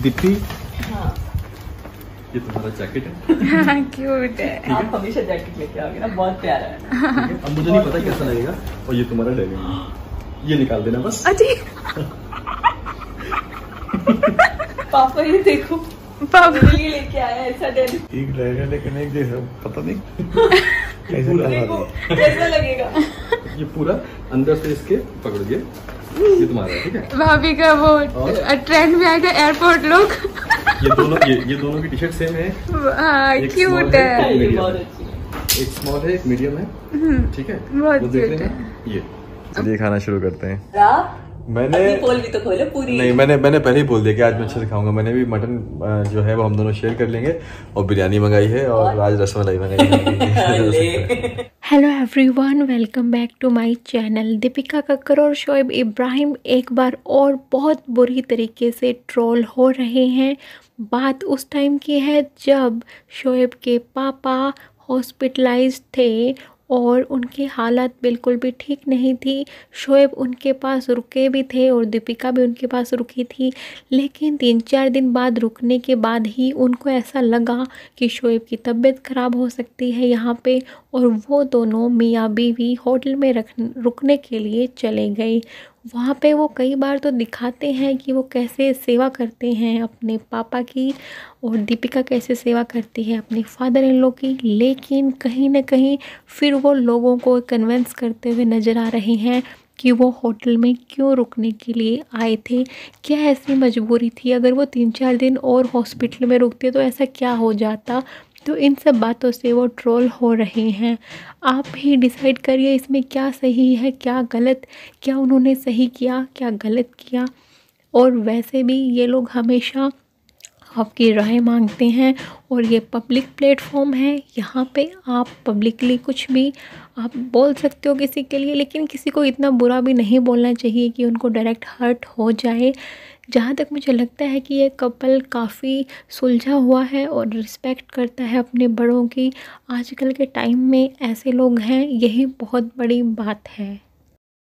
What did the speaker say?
दीप्ति, हाँ ये तुम्हारा जैकेट है। हाँ क्यूट है। आप हमेशा जैकेट लेके आओगे ना, बहुत प्यारा है। ठीक है, अब मुझे नहीं पता कैसा लगेगा। और ये तुम्हारा डेनिम, ये निकाल देना बस। अच्छा पापा ये देखो, पापा ये लेके आया ऐसा डेनिम। ठीक रहेगा लेकिन एक जैसा पता नहीं कैसे पूरा देखो कैसा लगेगा। ये पूरा अंदर से इसके पकड़िए, ये तुम्हारा है, ठीक है। भाभी का वो ट्रेंड में आएगा एयरपोर्ट लुक। ये दोनों की टी शर्ट सेम है। हाँ एक क्यूट small है। ये बहुत अच्छी है। एक स्मॉल है, एक मीडियम है, ठीक है। बहुत वो देख cute लेना। ये चलिए खाना शुरू करते हैं। रात मैंने अपनी पोल भी तो खोलो पूरी। नहीं, मैंने पहले ही बोल दिया कि आज मैं अच्छे से खाऊंगा। मैंने भी मटन जो है वो हम दोनों शेयर कर लेंगे, और बिरयानी मंगाई है, और आज रसमलाई मंगाई है। Hello everyone, welcome back to my channel. Dipika Kakar और शोएब इब्राहिम एक बार और बहुत बुरी तरीके से ट्रोल हो रहे हैं। बात उस टाइम की है जब शोएब के पापा हॉस्पिटलाइज्ड थे और उनकी हालत बिल्कुल भी ठीक नहीं थी। शोएब उनके पास रुके भी थे और दीपिका भी उनके पास रुकी थी, लेकिन 3-4 दिन बाद रुकने के बाद ही उनको ऐसा लगा कि शोएब की तबीयत ख़राब हो सकती है यहाँ पे, और वो दोनों मियाँ बीवी होटल में रुकने के लिए चले गए। वहाँ पे वो कई बार तो दिखाते हैं कि वो कैसे सेवा करते हैं अपने पापा की, और दीपिका कैसे सेवा करती है अपने फादर इन लॉ की, लेकिन कहीं ना कहीं फिर वो लोगों को कन्विंस करते हुए नज़र आ रहे हैं कि वो होटल में क्यों रुकने के लिए आए थे। क्या ऐसी मजबूरी थी? अगर वो 3-4 दिन और हॉस्पिटल में रुकते तो ऐसा क्या हो जाता? तो इन सब बातों से वो ट्रोल हो रहे हैं। आप भी डिसाइड करिए इसमें क्या सही है क्या गलत, क्या उन्होंने सही किया क्या गलत किया। और वैसे भी ये लोग हमेशा आपकी राय मांगते हैं, और ये पब्लिक प्लेटफॉर्म है, यहाँ पे आप पब्लिकली कुछ भी आप बोल सकते हो किसी के लिए, लेकिन किसी को इतना बुरा भी नहीं बोलना चाहिए कि उनको डायरेक्ट हर्ट हो जाए। जहाँ तक मुझे लगता है कि ये कपल काफ़ी सुलझा हुआ है और रिस्पेक्ट करता है अपने बड़ों की। आजकल के टाइम में ऐसे लोग हैं, यही बहुत बड़ी बात है।